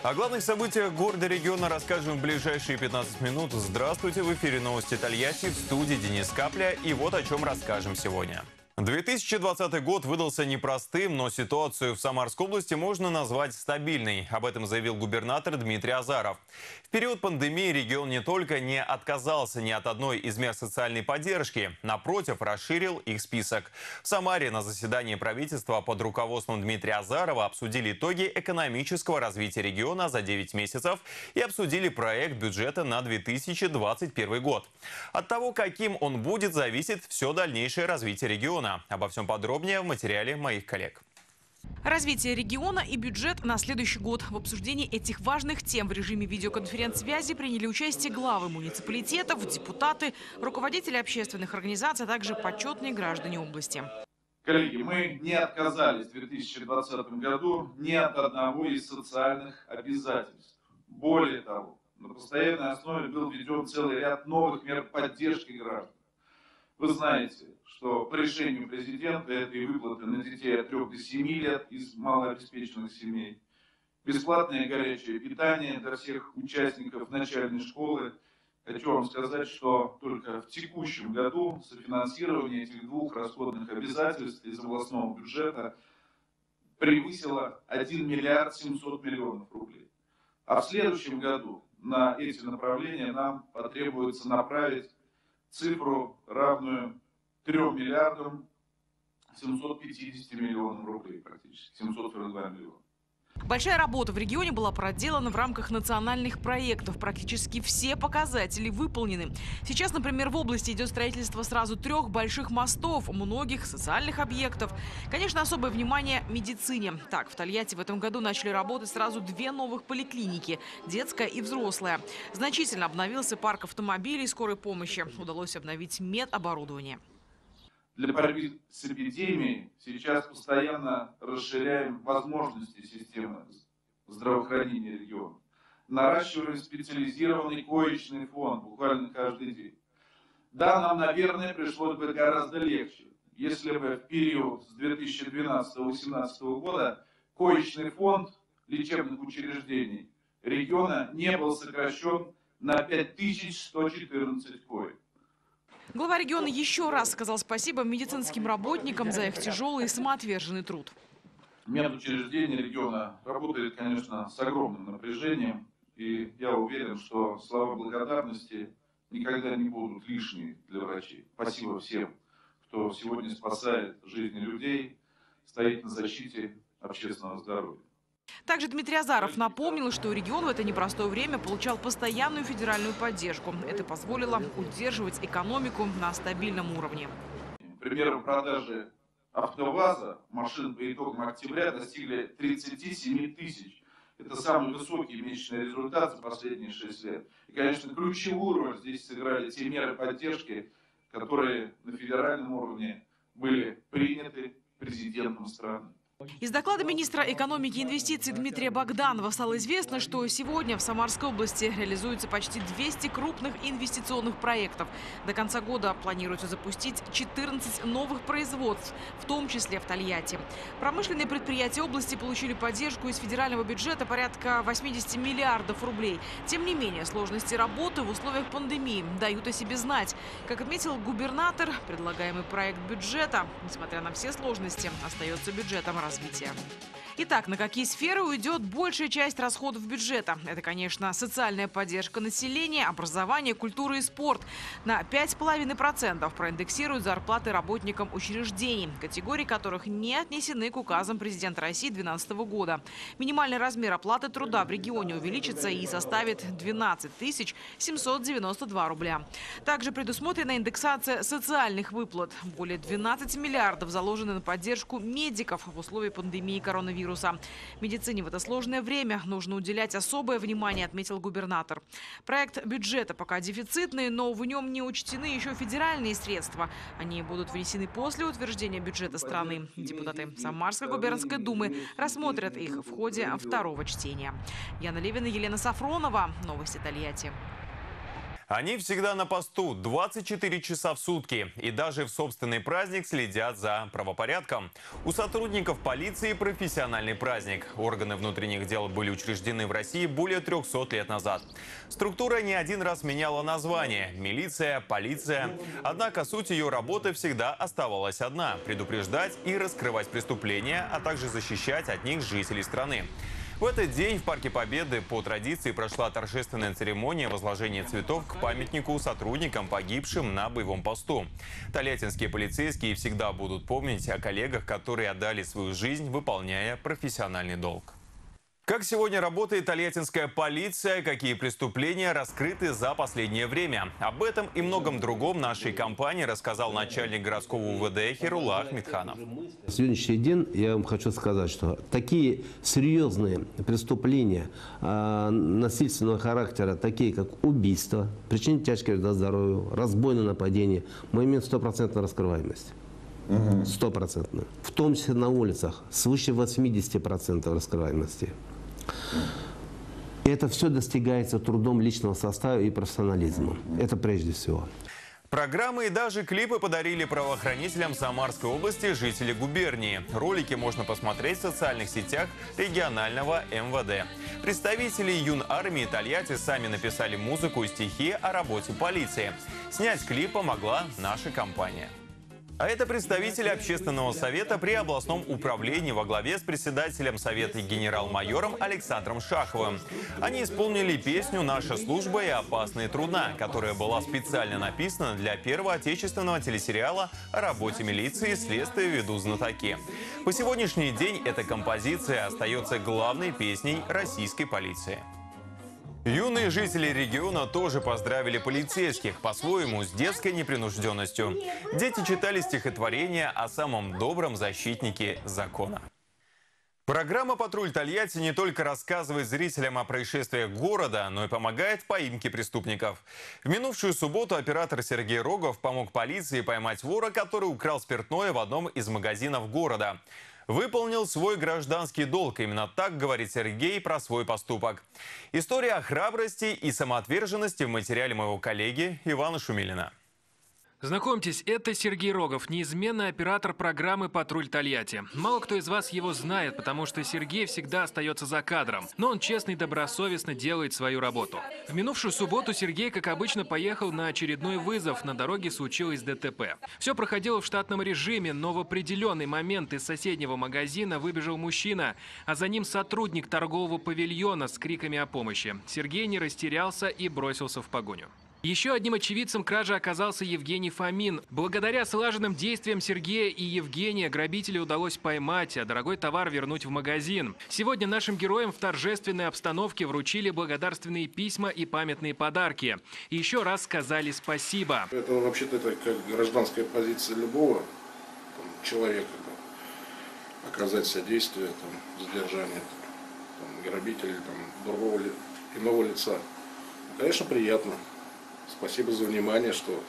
О главных событиях города и региона расскажем в ближайшие 15 минут. Здравствуйте, в эфире новости Тольятти, в студии Денис Капля. И вот о чем расскажем сегодня. 2020 год выдался непростым, но ситуацию в Самарской области можно назвать стабильной. Об этом заявил губернатор Дмитрий Азаров. В период пандемии регион не только не отказался ни от одной из мер социальной поддержки, напротив, расширил их список. В Самаре на заседании правительства под руководством Дмитрия Азарова обсудили итоги экономического развития региона за 9 месяцев и обсудили проект бюджета на 2021 год. От того, каким он будет, зависит все дальнейшее развитие региона. Обо всем подробнее в материале моих коллег. Развитие региона и бюджет на следующий год. В обсуждении этих важных тем в режиме видеоконференц-связи приняли участие главы муниципалитетов, депутаты, руководители общественных организаций, а также почетные граждане области. Коллеги, мы не отказались в 2020 году ни от одного из социальных обязательств. Более того, на постоянной основе был введен целый ряд новых мер поддержки граждан. Вы знаете, что по решению президента это и выплаты на детей от 3 до 7 лет из малообеспеченных семей, бесплатное горячее питание для всех участников начальной школы. Хочу вам сказать, что только в текущем году софинансирование этих двух расходных обязательств из областного бюджета превысило 1 миллиард 700 миллионов рублей. А в следующем году на эти направления нам потребуется направить цифру, равную 3 миллиардам 750 миллионов рублей, практически 742 миллиона. Большая работа в регионе была проделана в рамках национальных проектов. Практически все показатели выполнены. Сейчас, например, в области идет строительство сразу 3 больших мостов, многих социальных объектов. Конечно, особое внимание медицине. Так, в Тольятти в этом году начали работать сразу 2 новых поликлиники – детская и взрослая. Значительно обновился парк автомобилей скорой помощи. Удалось обновить медоборудование. Для борьбы с эпидемией сейчас постоянно расширяем возможности системы здравоохранения региона. Наращиваем специализированный коечный фонд буквально каждый день. Да, нам, наверное, пришлось бы гораздо легче, если бы в период с 2012-2018 года коечный фонд лечебных учреждений региона не был сокращен на 5114 коек. Глава региона еще раз сказал спасибо медицинским работникам за их тяжелый и самоотверженный труд. Медучреждение региона работает, конечно, с огромным напряжением. И я уверен, что слова благодарности никогда не будут лишними для врачей. Спасибо всем, кто сегодня спасает жизни людей, стоит на защите общественного здоровья. Также Дмитрий Азаров напомнил, что регион в это непростое время получал постоянную федеральную поддержку. Это позволило удерживать экономику на стабильном уровне. Примером продажи АвтоВАЗа машин по итогам октября достигли 37 тысяч. Это самый высокий месячный результат за последние 6 лет. И, конечно, ключевую роль здесь сыграли те меры поддержки, которые на федеральном уровне были приняты президентом страны. Из доклада министра экономики и инвестиций Дмитрия Богданова стало известно, что сегодня в Самарской области реализуется почти 200 крупных инвестиционных проектов. До конца года планируется запустить 14 новых производств, в том числе в Тольятти. Промышленные предприятия области получили поддержку из федерального бюджета порядка 80 миллиардов рублей. Тем не менее, сложности работы в условиях пандемии дают о себе знать. Как отметил губернатор, предлагаемый проект бюджета, несмотря на все сложности, остается бюджетом развития. Итак, на какие сферы уйдет большая часть расходов бюджета? Это, конечно, социальная поддержка населения, образование, культура и спорт. На 5,5% проиндексируют зарплаты работникам учреждений, категории которых не отнесены к указам президента России 2012 года. Минимальный размер оплаты труда в регионе увеличится и составит 12 792 рубля. Также предусмотрена индексация социальных выплат. Более 12 миллиардов заложены на поддержку медиков в условиях пандемии коронавируса. Медицине в это сложное время нужно уделять особое внимание, отметил губернатор. Проект бюджета пока дефицитный, но в нем не учтены еще федеральные средства. Они будут внесены после утверждения бюджета страны. Депутаты Самарской губернской думы рассмотрят их в ходе второго чтения. Яна Левина, Елена Сафронова. Новости Тольятти. Они всегда на посту 24 часа в сутки и даже в собственный праздник следят за правопорядком. У сотрудников полиции профессиональный праздник. Органы внутренних дел были учреждены в России более 300 лет назад. Структура не один раз меняла название – милиция, полиция. Однако суть ее работы всегда оставалась одна – предупреждать и раскрывать преступления, а также защищать от них жителей страны. В этот день в Парке Победы по традиции прошла торжественная церемония возложения цветов к памятнику сотрудникам, погибшим на боевом посту. Тольяттинские полицейские всегда будут помнить о коллегах, которые отдали свою жизнь, выполняя профессиональный долг. Как сегодня работает тольяттинская полиция, какие преступления раскрыты за последнее время? Об этом и многом другом нашей компании рассказал начальник городского УВД Хирулла Ахмедханов. На сегодняшний день я вам хочу сказать, что такие серьезные преступления насильственного характера, такие как убийство, причинение тяжкого вреда здоровью, разбойное нападение, мы имеем 100% раскрываемость. 100%. В том числе на улицах свыше 80% раскрываемости. Это все достигается трудом личного состава и профессионализмом. Это прежде всего. Программы и даже клипы подарили правоохранителям Самарской области жители губернии. Ролики можно посмотреть в социальных сетях регионального МВД. Представители юнармии Тольятти сами написали музыку и стихи о работе полиции. Снять клип помогла наша компания. А это представители общественного совета при областном управлении во главе с председателем совета генерал-майором Александром Шаховым. Они исполнили песню «Наша служба и опасная трудна», которая была специально написана для первого отечественного телесериала о работе милиции «Следствие ведут знатоки». По сегодняшний день эта композиция остается главной песней российской полиции. Юные жители региона тоже поздравили полицейских по-своему с детской непринужденностью. Дети читали стихотворения о самом добром защитнике закона. Программа «Патруль Тольятти» не только рассказывает зрителям о происшествиях города, но и помогает в поимке преступников. В минувшую субботу оператор Сергей Рогов помог полиции поймать вора, который украл спиртное в одном из магазинов города. Выполнил свой гражданский долг. Именно так говорит Сергей про свой поступок. История о храбрости и самоотверженности в материале моего коллеги Ивана Шумилина. Знакомьтесь, это Сергей Рогов, неизменный оператор программы «Патруль Тольятти». Мало кто из вас его знает, потому что Сергей всегда остается за кадром. Но он честно и добросовестно делает свою работу. В минувшую субботу Сергей, как обычно, поехал на очередной вызов. На дороге случилось ДТП. Все проходило в штатном режиме, но в определенный момент из соседнего магазина выбежал мужчина, а за ним сотрудник торгового павильона с криками о помощи. Сергей не растерялся и бросился в погоню. Еще одним очевидцем кражи оказался Евгений Фомин. Благодаря слаженным действиям Сергея и Евгения грабителя удалось поймать, а дорогой товар вернуть в магазин. Сегодня нашим героям в торжественной обстановке вручили благодарственные письма и памятные подарки. И еще раз сказали спасибо. Это вообще-то как гражданская позиция любого человека. Оказать содействие, задержание грабителя, другого иного лица. Конечно, приятно. Спасибо за внимание, что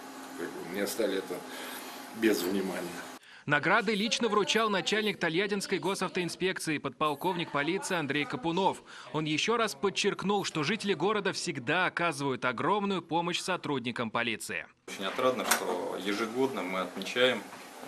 не оставили это без внимания. Награды лично вручал начальник Тольяттинской госавтоинспекции, подполковник полиции Андрей Капунов. Он еще раз подчеркнул, что жители города всегда оказывают огромную помощь сотрудникам полиции. Очень отрадно, что ежегодно мы отмечаем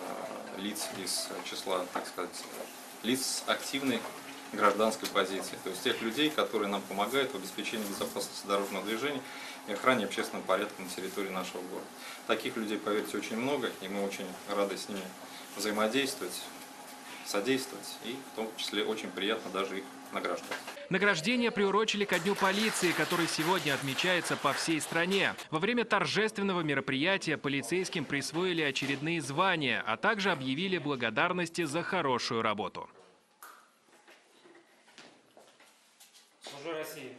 лиц из числа, так сказать, лиц активной гражданской позиции, то есть тех людей, которые нам помогают в обеспечении безопасности дорожного движения и охране общественного порядка на территории нашего города. Таких людей, поверьте, очень много, и мы очень рады с ними взаимодействовать, содействовать, и в том числе очень приятно даже их награждать. Награждение приурочили ко Дню полиции, который сегодня отмечается по всей стране. Во время торжественного мероприятия полицейским присвоили очередные звания, а также объявили благодарности за хорошую работу. Служу России.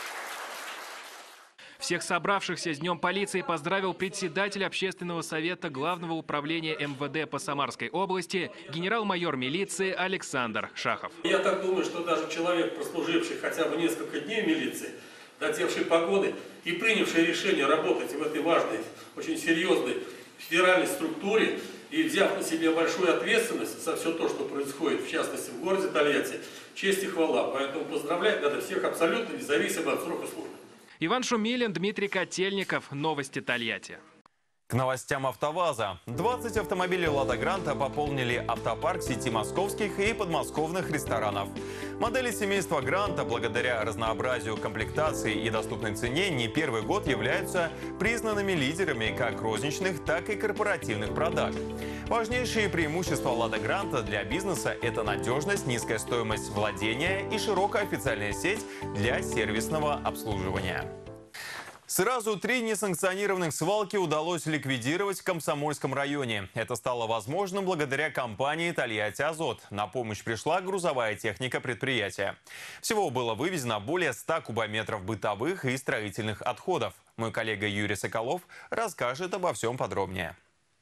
Всех собравшихся с Днем полиции поздравил председатель общественного совета Главного управления МВД по Самарской области генерал-майор милиции Александр Шахов. Я так думаю, что даже человек, прослуживший хотя бы несколько дней в милиции, дотевший погоды и принявший решение работать в этой важной, очень серьезной федеральной структуре и взяв на себе большую ответственность за все то, что происходит, в частности в городе Тольятти, честь и хвала. Поэтому поздравлять надо всех абсолютно независимо от срока службы. Иван Шумилин, Дмитрий Котельников. Новости Тольятти. К новостям АвтоВАЗа. 20 автомобилей «Лада Гранта» пополнили автопарк сети московских и подмосковных ресторанов. Модели семейства Гранта, благодаря разнообразию комплектаций и доступной цене, не первый год являются признанными лидерами как розничных, так и корпоративных продаж. Важнейшие преимущества «Лада Гранта» для бизнеса – это надежность, низкая стоимость владения и широкая официальная сеть для сервисного обслуживания. Сразу 3 несанкционированных свалки удалось ликвидировать в Комсомольском районе. Это стало возможным благодаря компании «Тольятти Азот». На помощь пришла грузовая техника предприятия. Всего было вывезено более 100 кубометров бытовых и строительных отходов. Мой коллега Юрий Соколов расскажет обо всем подробнее.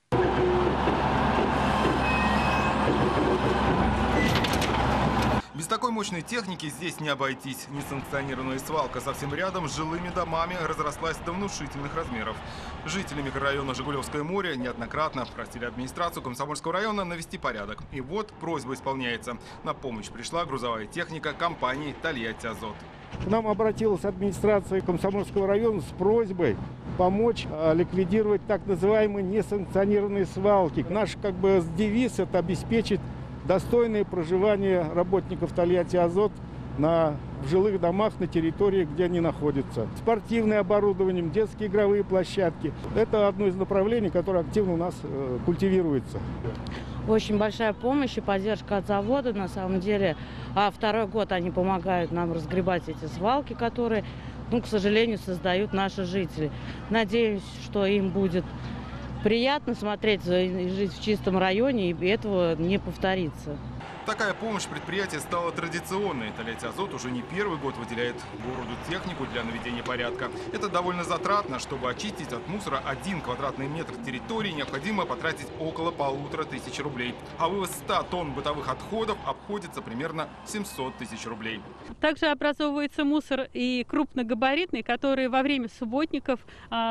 Без такой мощной техники здесь не обойтись. Несанкционированная свалка совсем рядом с жилыми домами разрослась до внушительных размеров. Жители микрорайона Жигулевское море неоднократно просили администрацию Комсомольского района навести порядок. И вот просьба исполняется. На помощь пришла грузовая техника компании «Тольятти Азот». К нам обратилась администрация Комсомольского района с просьбой помочь ликвидировать так называемые несанкционированные свалки. Наш девиз – это обеспечить достойное проживание работников «Тольятти Азот» в жилых домах на территории, где они находятся. Спортивное оборудование, детские игровые площадки – это одно из направлений, которое активно у нас культивируется. Очень большая помощь и поддержка от завода, на самом деле. А второй год они помогают нам разгребать эти свалки, которые, к сожалению, создают наши жители. Надеюсь, что им будет приятно смотреть и жить в чистом районе, и этого не повторится. Такая помощь предприятия стала традиционной. «Тольятти Азот» уже не первый год выделяет городу технику для наведения порядка. Это довольно затратно. Чтобы очистить от мусора 1 квадратный метр территории, необходимо потратить около 1500 рублей. А вывоз 100 тонн бытовых отходов обходится примерно 700 тысяч рублей. Также образовывается мусор и крупногабаритный, который во время субботников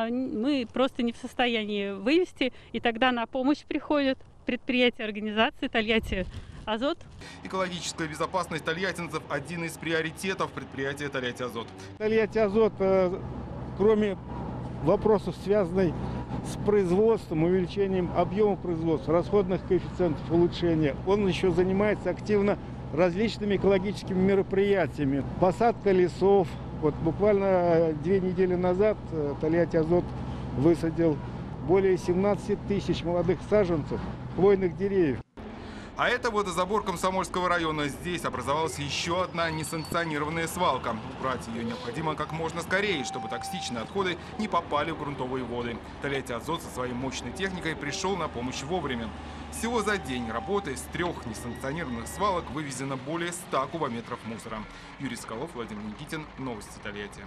мы просто не в состоянии вывести. И тогда на помощь приходят предприятия, организации «Тольятти Азот». Экологическая безопасность тольяттинцев – один из приоритетов предприятия «Тольятти Азот». «Тольятти Азот», кроме вопросов, связанных с производством, увеличением объема производства, расходных коэффициентов улучшения, он еще занимается активно различными экологическими мероприятиями. Посадка лесов. Вот буквально 2 недели назад «Тольятти Азот» высадил более 17 тысяч молодых саженцев хвойных деревьев. А это водозабор Комсомольского района. Здесь образовалась еще одна несанкционированная свалка. Убрать ее необходимо как можно скорее, чтобы токсичные отходы не попали в грунтовые воды. «Тольятти Азот» со своей мощной техникой пришел на помощь вовремя. Всего за день работы с 3 несанкционированных свалок вывезено более 100 кубометров мусора. Юрий Соколов, Владимир Никитин. Новости Тольятти.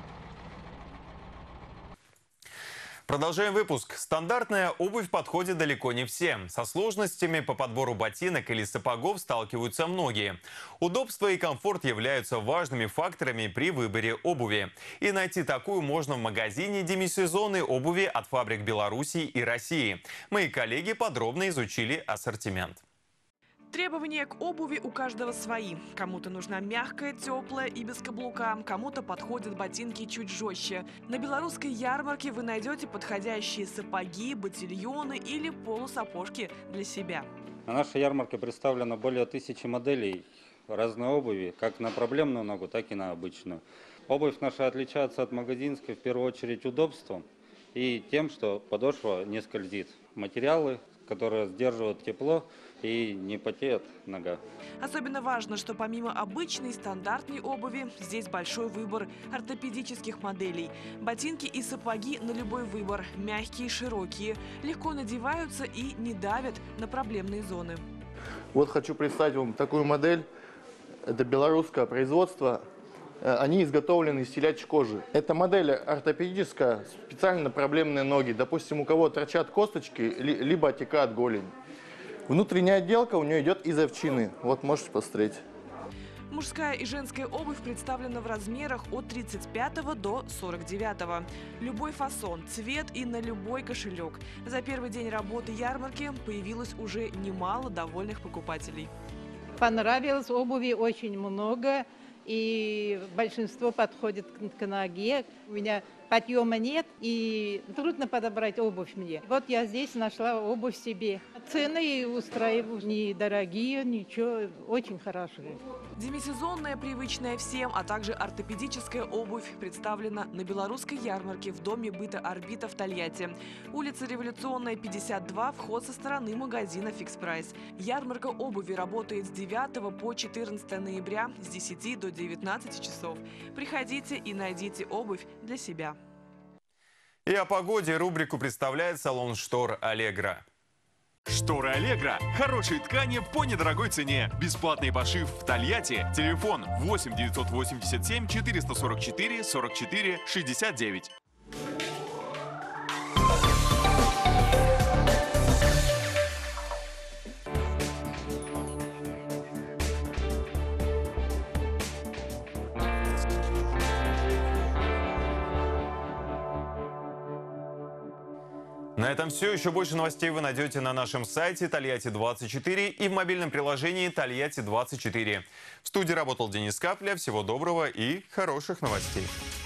Продолжаем выпуск. Стандартная обувь подходит далеко не всем. Со сложностями по подбору ботинок или сапогов сталкиваются многие. Удобство и комфорт являются важными факторами при выборе обуви. И найти такую можно в магазине демисезонной обуви от фабрик Беларуси и России. Мои коллеги подробно изучили ассортимент. Требования к обуви у каждого свои. Кому-то нужна мягкая, теплая и без каблука, кому-то подходят ботинки чуть жестче. На белорусской ярмарке вы найдете подходящие сапоги, ботильоны или полусапожки для себя. На нашей ярмарке представлено более 1000 моделей разной обуви, как на проблемную ногу, так и на обычную. Обувь наша отличается от магазинской в первую очередь удобством и тем, что подошва не скользит. Материалы, которые сдерживают тепло и не потеет нога. Особенно важно, что помимо обычной стандартной обуви, здесь большой выбор ортопедических моделей. Ботинки и сапоги на любой выбор. Мягкие, широкие, легко надеваются и не давят на проблемные зоны. Вот хочу представить вам такую модель. Это белорусское производство. Они изготовлены из телячьей кожи. Эта модель ортопедическая, специально на проблемные ноги. Допустим, у кого торчат косточки, либо отекает голень. Внутренняя отделка у нее идет из овчины. Вот можете посмотреть. Мужская и женская обувь представлена в размерах от 35 до 49. Любой фасон, цвет и на любой кошелек. За первый день работы ярмарки появилось уже немало довольных покупателей. Понравилось обуви очень много. и большинство подходит к ноге. У меня подъема нет, и трудно подобрать обувь мне. Вот я здесь нашла обувь себе. Цены устраивают, недорогие, ничего, очень хорошие. Демисезонная, привычная всем, а также ортопедическая обувь представлена на белорусской ярмарке в Доме быта «Орбита» в Тольятти. Улица Революционная, 52, вход со стороны магазина «Фикс Прайс». Ярмарка обуви работает с 9 по 14 ноября с 10 до 19 часов. Приходите и найдите обувь для себя. И о погоде рубрику представляет салон штор «Аллегро». Шторы «Аллегро» – хорошие ткани по недорогой цене. Бесплатный пошив в Тольятти. Телефон 8 987 444 44 69. На этом все. Еще больше новостей вы найдете на нашем сайте Тольятти24 и в мобильном приложении Тольятти24. В студии работал Денис Капля. Всего доброго и хороших новостей.